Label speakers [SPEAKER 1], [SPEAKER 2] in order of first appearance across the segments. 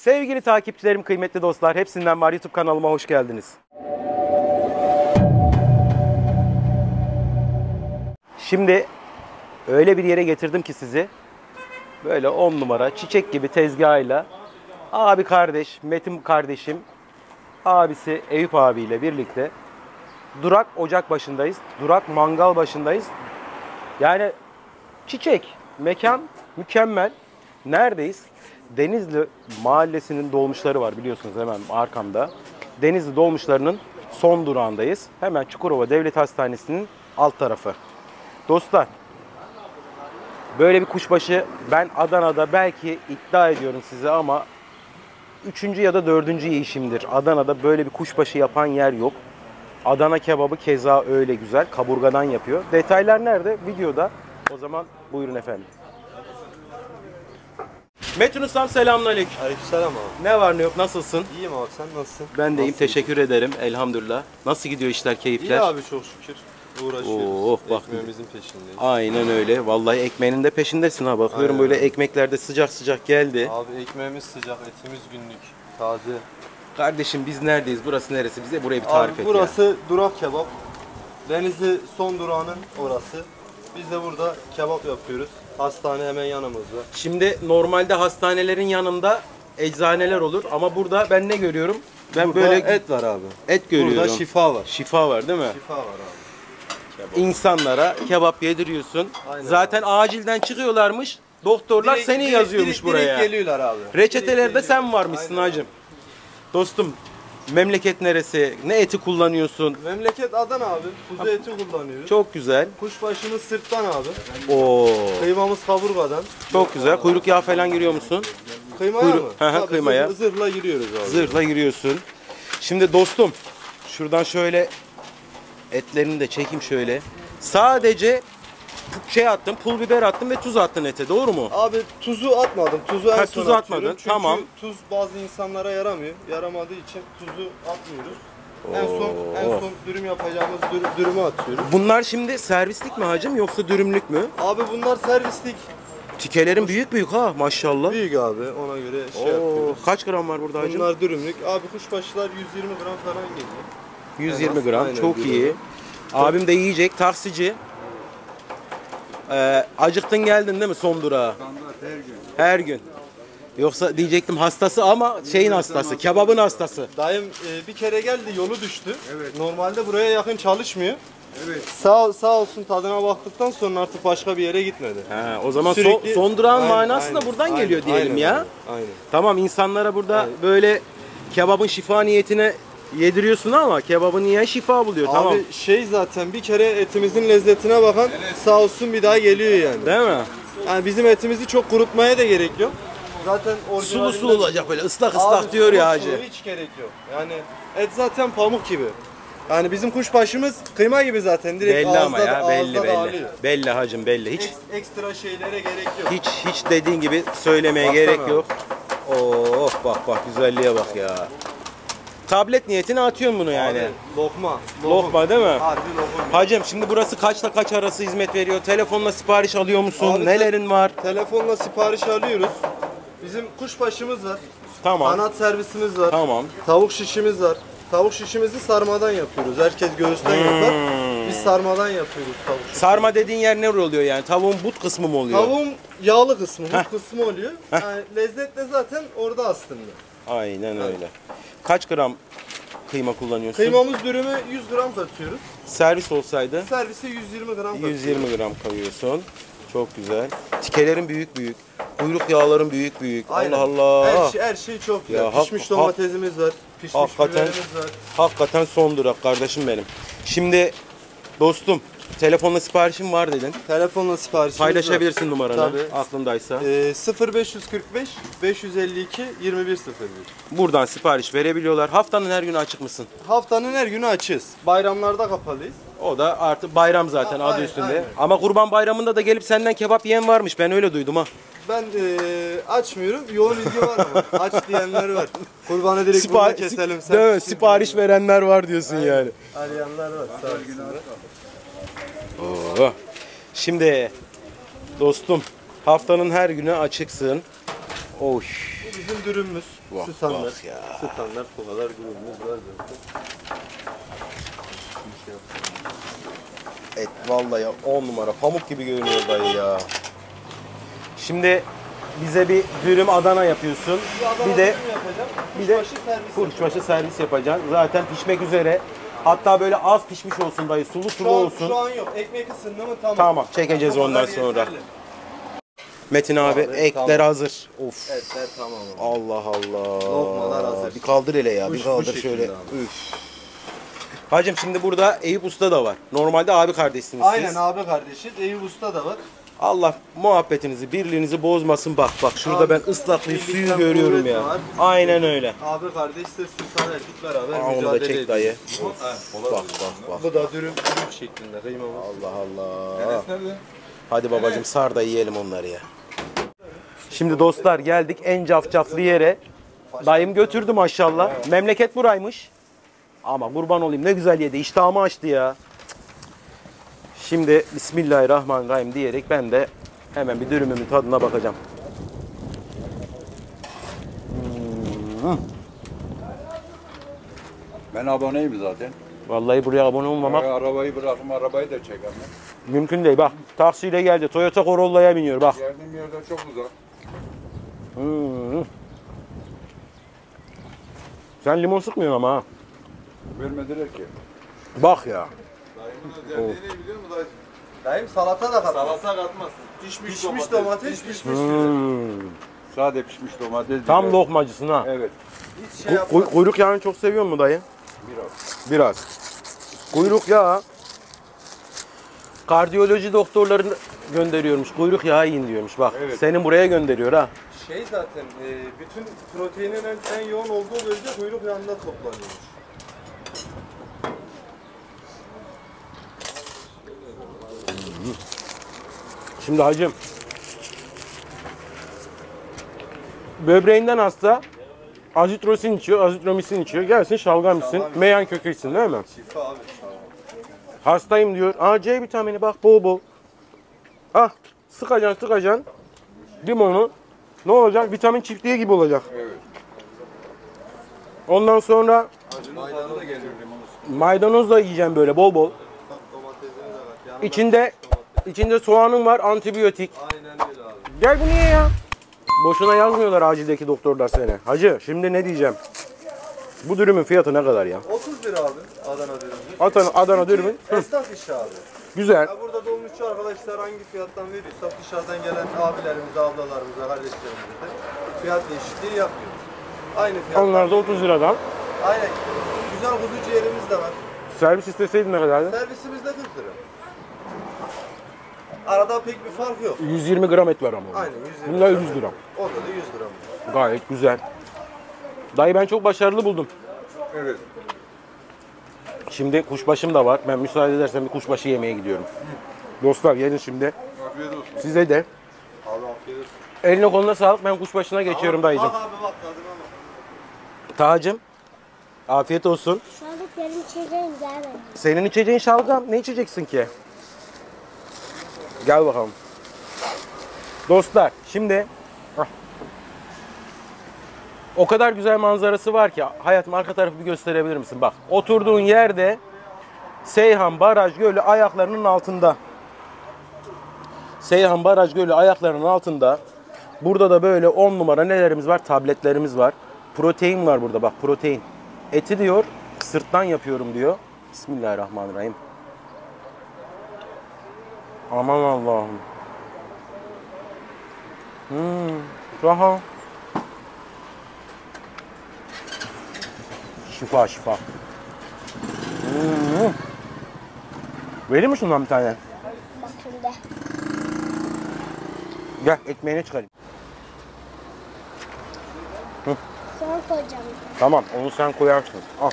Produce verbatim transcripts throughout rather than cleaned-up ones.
[SPEAKER 1] Sevgili takipçilerim, kıymetli dostlar, hepsinden var YouTube kanalıma hoş geldiniz. Şimdi öyle bir yere getirdim ki sizi, böyle on numara çiçek gibi tezgahıyla abi kardeş, Metin kardeşim, abisi Eyüp abiyle birlikte Durak ocak başındayız. Durak mangal başındayız. Yani çiçek, mekan mükemmel. Neredeyiz? Denizli Mahallesi'nin dolmuşları var, biliyorsunuz, hemen arkamda. Denizli dolmuşlarının son durağındayız. Hemen Çukurova Devlet Hastanesi'nin alt tarafı. Dostlar, böyle bir kuşbaşı ben Adana'da belki iddia ediyorum size ama üçüncü ya da dördüncü yiyişimdir. Adana'da böyle bir kuşbaşı yapan yer yok. Adana kebabı keza öyle güzel. Kaburgadan yapıyor. Detaylar nerede? Videoda. O zaman buyurun efendim. Metin Ustam, selamünaleyküm.
[SPEAKER 2] Aleykümselam abi.
[SPEAKER 1] Ne var ne yok, nasılsın?
[SPEAKER 2] İyiyim abi, sen nasılsın?
[SPEAKER 1] Ben de iyiyim,
[SPEAKER 2] Nasıl
[SPEAKER 1] teşekkür ederim elhamdülillah. Nasıl gidiyor işler, keyifler?
[SPEAKER 2] İyi abi, çok şükür. Uğraşıyoruz.
[SPEAKER 1] Oh, bak.
[SPEAKER 2] Ekmeğimizin peşindeyiz.
[SPEAKER 1] Aynen öyle. Vallahi ekmeğinin de peşindesin ha. Bakıyorum
[SPEAKER 2] Aynen.
[SPEAKER 1] böyle ekmekler de sıcak sıcak geldi.
[SPEAKER 2] Abi ekmeğimiz sıcak, etimiz günlük, taze.
[SPEAKER 1] Kardeşim biz neredeyiz? Burası neresi? Bize burayı bir tarif
[SPEAKER 2] abi,
[SPEAKER 1] et
[SPEAKER 2] burası
[SPEAKER 1] ya.
[SPEAKER 2] Durak Kebap. Denizli son durağının orası. Biz de burada kebap yapıyoruz. Hastane hemen yanımızda.
[SPEAKER 1] Şimdi normalde hastanelerin yanında eczaneler olur ama burada ben ne görüyorum? Ben
[SPEAKER 2] Burada
[SPEAKER 1] böyle
[SPEAKER 2] et var abi.
[SPEAKER 1] et görüyorum.
[SPEAKER 2] Burada şifa var.
[SPEAKER 1] Şifa var değil mi?
[SPEAKER 2] Şifa var abi. Kebap.
[SPEAKER 1] İnsanlara kebap yediriyorsun.
[SPEAKER 2] Aynen
[SPEAKER 1] Zaten
[SPEAKER 2] abi.
[SPEAKER 1] acilden çıkıyorlarmış. Doktorlar
[SPEAKER 2] Direkt-
[SPEAKER 1] seni
[SPEAKER 2] direkt-
[SPEAKER 1] yazıyormuş
[SPEAKER 2] direkt-
[SPEAKER 1] buraya.
[SPEAKER 2] Direkt geliyorlar abi.
[SPEAKER 1] Reçetelerde
[SPEAKER 2] Direkt
[SPEAKER 1] sen
[SPEAKER 2] geliyorlar.
[SPEAKER 1] varmışsın
[SPEAKER 2] Aynen.
[SPEAKER 1] hacım. Dostum, memleket neresi? Ne eti kullanıyorsun?
[SPEAKER 2] Memleket Adana abi. Kuzu eti kullanıyoruz.
[SPEAKER 1] Çok güzel.
[SPEAKER 2] Kuşbaşımız sırttan abi.
[SPEAKER 1] Oo.
[SPEAKER 2] Kıymamız kaburgadan.
[SPEAKER 1] Çok güzel. Kuyruk yağı falan giriyor musun?
[SPEAKER 2] Kıymaya
[SPEAKER 1] Kuyruk-
[SPEAKER 2] mı?
[SPEAKER 1] Hı hı,
[SPEAKER 2] Tabii
[SPEAKER 1] kıymaya.
[SPEAKER 2] Zırh, zırhla giriyoruz abi.
[SPEAKER 1] Zırhla giriyorsun. Şimdi dostum, şuradan şöyle etlerini de çekeyim şöyle. Sadece şey attım, pul biber attım ve tuz attın ete, doğru mu?
[SPEAKER 2] Abi tuzu atmadım. Tuzu en
[SPEAKER 1] Ha,
[SPEAKER 2] son
[SPEAKER 1] tuzu
[SPEAKER 2] atıyorum.
[SPEAKER 1] atmadın,
[SPEAKER 2] Çünkü
[SPEAKER 1] tamam.
[SPEAKER 2] tuz bazı insanlara yaramıyor. Yaramadığı için tuzu atmıyoruz. En son en
[SPEAKER 1] Oo.
[SPEAKER 2] son dürüm yapacağımız dür- dürümü atıyoruz.
[SPEAKER 1] Bunlar şimdi servislik mi hacım yoksa dürümlük mü?
[SPEAKER 2] Abi bunlar servislik.
[SPEAKER 1] Tikelerin büyük büyük ha, maşallah.
[SPEAKER 2] Büyük abi, ona göre şey
[SPEAKER 1] Oo,
[SPEAKER 2] yapıyoruz.
[SPEAKER 1] kaç gram var burada hacım?
[SPEAKER 2] Bunlar dürümlük. Abi kuşbaşılar yüz yirmi gram falan geliyor.
[SPEAKER 1] yüz
[SPEAKER 2] en
[SPEAKER 1] yirmi
[SPEAKER 2] az,
[SPEAKER 1] gram,
[SPEAKER 2] aynen,
[SPEAKER 1] çok
[SPEAKER 2] bir
[SPEAKER 1] iyi.
[SPEAKER 2] gram.
[SPEAKER 1] Abim de yiyecek, taksici. Ee, acıktın geldin değil mi son durağa?
[SPEAKER 3] Her gün.
[SPEAKER 1] Her gün. Yoksa diyecektim hastası ama şeyin hastası, kebabın hastası.
[SPEAKER 2] Dayım e, bir kere geldi, yolu düştü.
[SPEAKER 3] Evet.
[SPEAKER 2] Normalde buraya yakın çalışmıyor.
[SPEAKER 3] Evet.
[SPEAKER 2] Sağ sağ olsun, tadına baktıktan sonra artık başka bir yere gitmedi.
[SPEAKER 1] Ha, o zaman son,
[SPEAKER 2] Sürekli-
[SPEAKER 1] son durağın
[SPEAKER 2] Aynen,
[SPEAKER 1] manası da
[SPEAKER 2] aynen,
[SPEAKER 1] buradan
[SPEAKER 2] aynen,
[SPEAKER 1] geliyor diyelim
[SPEAKER 2] aynen,
[SPEAKER 1] ya.
[SPEAKER 2] Aynen. aynen.
[SPEAKER 1] Tamam, insanlara burada
[SPEAKER 2] Aynen.
[SPEAKER 1] böyle kebabın şifa niyetine yediriyorsun ama kebabın yiyen şifa buluyor,
[SPEAKER 2] Abi
[SPEAKER 1] tamam.
[SPEAKER 2] şey, zaten bir kere etimizin lezzetine bakan sağ olsun bir daha geliyor yani.
[SPEAKER 1] Değil mi?
[SPEAKER 2] Yani bizim etimizi çok kurutmaya da gerek yok. Zaten
[SPEAKER 1] Sulu
[SPEAKER 2] orijinalinde...
[SPEAKER 1] sulu olacak böyle ıslak
[SPEAKER 2] Abi
[SPEAKER 1] ıslak diyor
[SPEAKER 2] sulu
[SPEAKER 1] ya
[SPEAKER 2] sulu,
[SPEAKER 1] hacı.
[SPEAKER 2] hiç gerek yok. Yani et zaten pamuk gibi. Yani bizim kuşbaşımız kıyma gibi zaten, direkt
[SPEAKER 1] Belli
[SPEAKER 2] ağızda
[SPEAKER 1] ama
[SPEAKER 2] da,
[SPEAKER 1] ya, belli
[SPEAKER 2] ağızda
[SPEAKER 1] belli.
[SPEAKER 2] dağılıyor.
[SPEAKER 1] Belli hacım, belli. Hiç
[SPEAKER 2] Ek- ekstra şeylere gerek yok.
[SPEAKER 1] hiç hiç dediğin gibi söylemeye
[SPEAKER 2] Baksana
[SPEAKER 1] gerek
[SPEAKER 2] abi.
[SPEAKER 1] yok. Oh bak bak, güzelliğe bak ya. Tablet niyetine atıyorsun bunu yani.
[SPEAKER 2] Abi, lokma.
[SPEAKER 1] Lokma değil mi?
[SPEAKER 2] Harbi lokum.
[SPEAKER 1] Hacım şimdi burası kaçla kaç arası hizmet veriyor? Telefonla sipariş alıyor musun?
[SPEAKER 2] Abi,
[SPEAKER 1] Nelerin var?
[SPEAKER 2] Telefonla sipariş alıyoruz. Bizim kuşbaşımız var.
[SPEAKER 1] Tamam.
[SPEAKER 2] Kanat servisimiz var.
[SPEAKER 1] Tamam.
[SPEAKER 2] Tavuk şişimiz var. Tavuk şişimizi sarmadan yapıyoruz. Herkes göğüsten yapar. Biz sarmadan yapıyoruz tavuk şişi.
[SPEAKER 1] Sarma dediğin yer ne oluyor yani? Tavuğun but kısmı mı oluyor?
[SPEAKER 2] Tavuğun yağlı kısmı, but kısmı oluyor. Yani lezzet de zaten orada aslında.
[SPEAKER 1] Aynen öyle. Kaç gram kıyma kullanıyorsun?
[SPEAKER 2] Kıymamız dürümü yüz gram katıyoruz.
[SPEAKER 1] Servis olsaydı
[SPEAKER 2] Servise yüz yirmi gram katıyoruz.
[SPEAKER 1] yüz yirmi gram koyuyorsun. Çok güzel. Tikelerin büyük büyük. Kuyruk yağların büyük büyük.
[SPEAKER 2] Aynen.
[SPEAKER 1] Allah Allah.
[SPEAKER 2] Her şey, her şey çok güzel.
[SPEAKER 1] Ya, hak-
[SPEAKER 2] Pişmiş
[SPEAKER 1] hak-
[SPEAKER 2] domatesimiz var. Pişmiş
[SPEAKER 1] Hakikaten-
[SPEAKER 2] biberimiz var.
[SPEAKER 1] Hakikaten son durak kardeşim benim. Şimdi dostum, telefonla siparişim var dedin.
[SPEAKER 2] Telefonla siparişimiz
[SPEAKER 1] Paylaşabilirsin numaranı
[SPEAKER 2] Tabii.
[SPEAKER 1] aklındaysa.
[SPEAKER 2] Ee, sıfır beş yüz kırk beş beş yüz elli iki yirmi bir sıfır bir.
[SPEAKER 1] Buradan sipariş verebiliyorlar. Haftanın her günü açık mısın?
[SPEAKER 2] Haftanın her günü açığız. Bayramlarda kapalıyız.
[SPEAKER 1] O da artık bayram zaten
[SPEAKER 2] A-
[SPEAKER 1] adı
[SPEAKER 2] aynen,
[SPEAKER 1] üstünde.
[SPEAKER 2] aynen.
[SPEAKER 1] Ama Kurban Bayramı'nda da gelip senden kebap yiyen varmış. Ben öyle duydum ha.
[SPEAKER 2] Ben eee, açmıyorum. Yoğun ilgi var ama. Aç diyenler var. Kurbanı direkt burada
[SPEAKER 1] Sipariş,
[SPEAKER 2] keselim. Sen
[SPEAKER 1] değil mi?
[SPEAKER 2] pişir
[SPEAKER 1] Sipariş
[SPEAKER 2] diyenler.
[SPEAKER 1] verenler var diyorsun yani.
[SPEAKER 2] Arayanlar var. Sağ olsunlar.
[SPEAKER 1] Oo. Şimdi dostum, haftanın her günü açıksın. Oy.
[SPEAKER 2] bizim dürümümüz.
[SPEAKER 1] Vah,
[SPEAKER 2] Standart.
[SPEAKER 1] vah ya.
[SPEAKER 2] Standart bu kadar dürümümüz var zaten.
[SPEAKER 1] Et vallahi on numara pamuk gibi görünüyor dayı ya. Şimdi bize bir dürüm Adana yapıyorsun. Bir de bir de kuşbaşı servis yapacaksın. Zaten pişmek üzere. Hatta böyle az pişmiş olsun dayı. Sulu sulu
[SPEAKER 2] Şu an,
[SPEAKER 1] olsun.
[SPEAKER 2] şu an yok. Ekmek ısındı mı tamam.
[SPEAKER 1] Tamam, çekeceğiz
[SPEAKER 2] Bu
[SPEAKER 1] ondan
[SPEAKER 2] kadar
[SPEAKER 1] sonra.
[SPEAKER 2] yeterli.
[SPEAKER 1] Metin abi,
[SPEAKER 2] Abi,
[SPEAKER 1] ekler
[SPEAKER 2] tamam.
[SPEAKER 1] hazır. Of.
[SPEAKER 2] Etler tamam. abi.
[SPEAKER 1] Allah Allah.
[SPEAKER 2] Lokmalar hazır.
[SPEAKER 1] Bir kaldır hele ya.
[SPEAKER 2] Bu-
[SPEAKER 1] Bir
[SPEAKER 2] bu
[SPEAKER 1] kaldır
[SPEAKER 2] şekilde
[SPEAKER 1] şöyle.
[SPEAKER 2] abi.
[SPEAKER 1] Üf. Hacım şimdi burada Eyüp Usta da var. Normalde abi kardeşsiniz
[SPEAKER 2] Aynen
[SPEAKER 1] siz.
[SPEAKER 2] abi kardeşiz. Eyüp Usta da var.
[SPEAKER 1] Allah muhabbetinizi, birliğinizi bozmasın. Bak bak şurada
[SPEAKER 2] Abi,
[SPEAKER 1] ben ıslaklığı suyu
[SPEAKER 2] birlikten
[SPEAKER 1] görüyorum
[SPEAKER 2] kuvvet
[SPEAKER 1] ya.
[SPEAKER 2] var.
[SPEAKER 1] Aynen öyle.
[SPEAKER 2] Abi kardeş de Sultan Erkek beraber
[SPEAKER 1] Aa, onu da
[SPEAKER 2] mücadele
[SPEAKER 1] çek
[SPEAKER 2] ediyor.
[SPEAKER 1] dayı.
[SPEAKER 2] Evet,
[SPEAKER 1] Bak bak bak.
[SPEAKER 2] Bu da dürüm, dürüm şeklinde kıymamız.
[SPEAKER 1] Allah Allah. Hadi babacım sar da yiyelim onları ya. Şimdi dostlar geldik en cafcaflı yere. Dayım götürdü maşallah. Memleket buraymış. Ama kurban olayım ne güzel yedi. İştahımı açtı ya. Şimdi Bismillahirrahmanirrahim diyerek ben de hemen bir dürümümün tadına bakacağım. Hmm.
[SPEAKER 3] Ben aboneyim zaten.
[SPEAKER 1] Vallahi buraya abone olmamak
[SPEAKER 3] Arabayı bırakım, arabayı da çekemem.
[SPEAKER 1] mümkün değil. Bak taksiyle geldi. Toyota Corolla'ya biniyor bak.
[SPEAKER 3] Geldiğim yerden çok uzak.
[SPEAKER 1] Hmm. Sen limon sıkmıyorsun ama ha.
[SPEAKER 3] Vermediler ki.
[SPEAKER 1] Bak ya.
[SPEAKER 2] Dayım salata da katmaz.
[SPEAKER 4] Salata katmaz. Pişmiş,
[SPEAKER 2] Pişmiş domates, pişmiş biber.
[SPEAKER 1] Hmm.
[SPEAKER 3] Sade pişmiş domates.
[SPEAKER 1] Tam
[SPEAKER 3] biber.
[SPEAKER 1] lokmacısın ha.
[SPEAKER 3] Evet.
[SPEAKER 2] Hiç şey
[SPEAKER 1] Ku-
[SPEAKER 2] yapmaz.
[SPEAKER 1] kuy- kuyruk yağını çok seviyor mu dayı?
[SPEAKER 3] Biraz.
[SPEAKER 1] Biraz. Kuyruk yağı kardiyoloji doktorları gönderiyormuş. Kuyruk yağı yiyin diyormuş. Bak
[SPEAKER 3] Evet.
[SPEAKER 1] senin buraya gönderiyor ha.
[SPEAKER 2] Şey zaten, e, bütün proteinin en, en yoğun olduğu bölge kuyruk yağında toplanıyormuş.
[SPEAKER 1] Şimdi hacım. Böbreğinden hasta azitrosin içiyor, azitromisin içiyor. Gelsin şalgam içsin,
[SPEAKER 2] Şalgam.
[SPEAKER 1] meyan kökü içsin değil mi?
[SPEAKER 2] Şifa abi.
[SPEAKER 1] Hastayım diyor. Aa C vitamini bak bol bol. Ah sıkacaksın sıkacaksın. Limonu. Ne olacak? Vitamin çiftliği gibi olacak.
[SPEAKER 3] Evet.
[SPEAKER 1] Ondan sonra
[SPEAKER 2] Maydanoz da geliyor.
[SPEAKER 1] maydanoz da yiyeceğim böyle bol bol.
[SPEAKER 2] Bak domatesini de var. Yanında
[SPEAKER 1] İçinde içinde soğanın var, antibiyotik.
[SPEAKER 2] aynen öyle abi.
[SPEAKER 1] Gel bu niye ya? Boşuna yazmıyorlar acildeki doktorlar seni. Hacı şimdi ne diyeceğim? Bu dürümün fiyatı ne kadar ya?
[SPEAKER 2] otuz lira abi Adana dürümü.
[SPEAKER 1] Adana, Adana dürümün. Hı,
[SPEAKER 2] Esnaf işi abi.
[SPEAKER 1] güzel.
[SPEAKER 2] Ya burada dolmuşçu arkadaşlar hangi fiyattan veriyorsa dışarıdan gelen abilerimize, ablalarımıza, kardeşlerimize de fiyat değişikliği yapmıyoruz. Aynı fiyat.
[SPEAKER 1] Onlar da otuz liradan.
[SPEAKER 2] Aynen. Güzel kuzu ciğerimiz de var.
[SPEAKER 1] Servis isteseydin ne kadardı?
[SPEAKER 2] Servisimiz de kırk lira. Arada pek bir fark yok.
[SPEAKER 1] yüz yirmi gram et var ama. orada.
[SPEAKER 2] Aynen yüz yirmi
[SPEAKER 1] Bunlar
[SPEAKER 2] gram.
[SPEAKER 1] yüz gram.
[SPEAKER 2] Orada da yüz gram.
[SPEAKER 1] Gayet güzel. Dayı ben çok başarılı buldum.
[SPEAKER 3] Evet.
[SPEAKER 1] Şimdi kuşbaşım da var. Ben müsaade edersen bir kuşbaşı yemeye gidiyorum. Dostlar gelin şimdi.
[SPEAKER 3] Afiyet olsun.
[SPEAKER 1] Size de.
[SPEAKER 2] Abi afiyet olsun.
[SPEAKER 1] Eline koluna sağlık. Ben kuşbaşına geçiyorum dayıcım.
[SPEAKER 2] Bak abi bak tadına bak.
[SPEAKER 1] Tacım. Afiyet olsun.
[SPEAKER 5] Şu anda benim içeceğim gelmedi.
[SPEAKER 1] Senin içeceğin şalgam. Ne içeceksin ki? Gel bakalım. Dostlar şimdi ah. O kadar güzel manzarası var ki hayatım arka tarafı bir gösterebilir misin? Bak oturduğun yerde Seyhan Baraj Gölü ayaklarının altında. Seyhan Baraj Gölü ayaklarının altında. Burada da böyle on numara nelerimiz var? Tabletlerimiz var. Protein var burada bak protein. Eti diyor sırttan yapıyorum diyor. Bismillahirrahmanirrahim. Aman Allah'ım. Hmm, raha. Şifa şifa. Hmm. Verir misin lan bir tane?
[SPEAKER 5] Bak şimdi.
[SPEAKER 1] Gel ekmeğini çıkarayım.
[SPEAKER 5] Son koyacağım.
[SPEAKER 1] Tamam onu sen koyarsın. Al.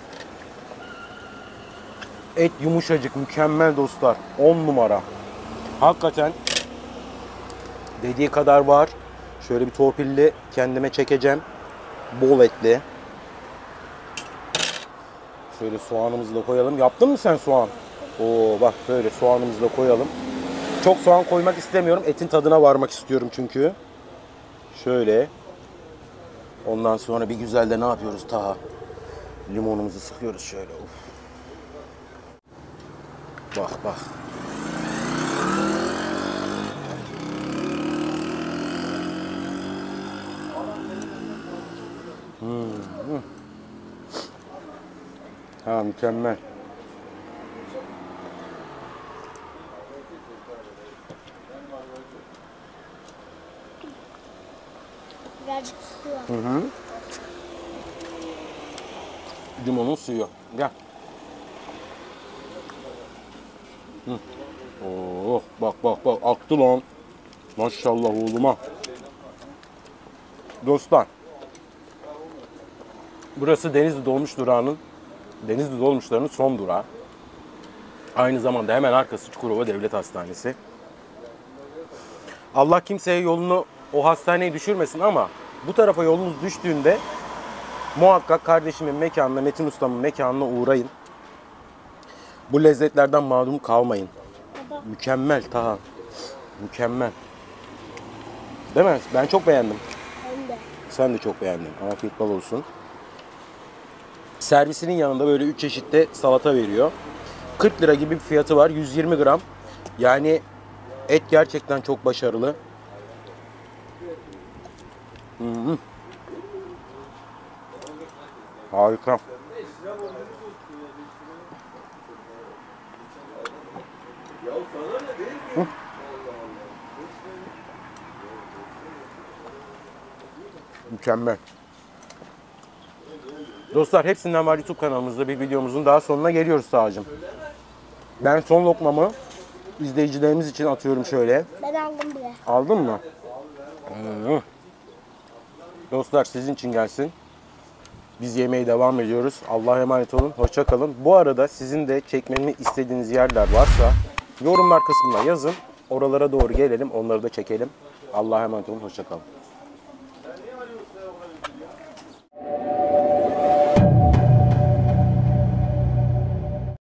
[SPEAKER 1] Et yumuşacık mükemmel dostlar. on numara. Hakikaten dediği kadar var. Şöyle bir torpilli kendime çekeceğim. Bol etli. Şöyle soğanımızı da koyalım. Yaptın mı sen soğan? Oo bak böyle soğanımızı da koyalım. Çok soğan koymak istemiyorum. Etin tadına varmak istiyorum çünkü. Şöyle. Ondan sonra bir güzel de ne yapıyoruz Taha? Limonumuzu sıkıyoruz şöyle. Uf. Bak bak. Hmm. Ha mükemmel.
[SPEAKER 5] Birazcık su var.
[SPEAKER 1] Hı hı. Limonun suyu. Gel. Hı. Oh, bak bak bak aktı lan. Maşallah oğluma. Dostlar. Burası Denizli Dolmuş Durağı'nın Denizli Dolmuşları'nın son durağı. Aynı zamanda hemen arkası Çukurova Devlet Hastanesi. Allah kimseye yolunu o hastaneye düşürmesin ama bu tarafa yolunuz düştüğünde muhakkak kardeşimin mekanına, Metin Usta'mın mekanına uğrayın. Bu lezzetlerden mağdum kalmayın.
[SPEAKER 5] Baba.
[SPEAKER 1] Mükemmel Taha. Mükemmel. Değil mi? Ben çok beğendim.
[SPEAKER 5] Ben de.
[SPEAKER 1] Sen de çok beğendin. Afiyet bal olsun. Servisinin yanında böyle üç çeşitte salata veriyor. kırk lira gibi bir fiyatı var. yüz yirmi gram. Yani et gerçekten çok başarılı. Hı hı. Harika. Hı. Mükemmel. Dostlar hepsinden var YouTube kanalımızda bir videomuzun daha sonuna geliyoruz Sağcığım. Ben son lokmamı izleyicilerimiz için atıyorum şöyle.
[SPEAKER 5] Ben aldım bile.
[SPEAKER 1] Aldın mı? Hı. Dostlar sizin için gelsin. Biz yemeğe devam ediyoruz. Allah'a emanet olun. Hoşça kalın. Bu arada sizin de çekmemi istediğiniz yerler varsa yorumlar kısmına yazın. Oralara doğru gelelim. Onları da çekelim. Allah'a emanet olun. Hoşça kalın.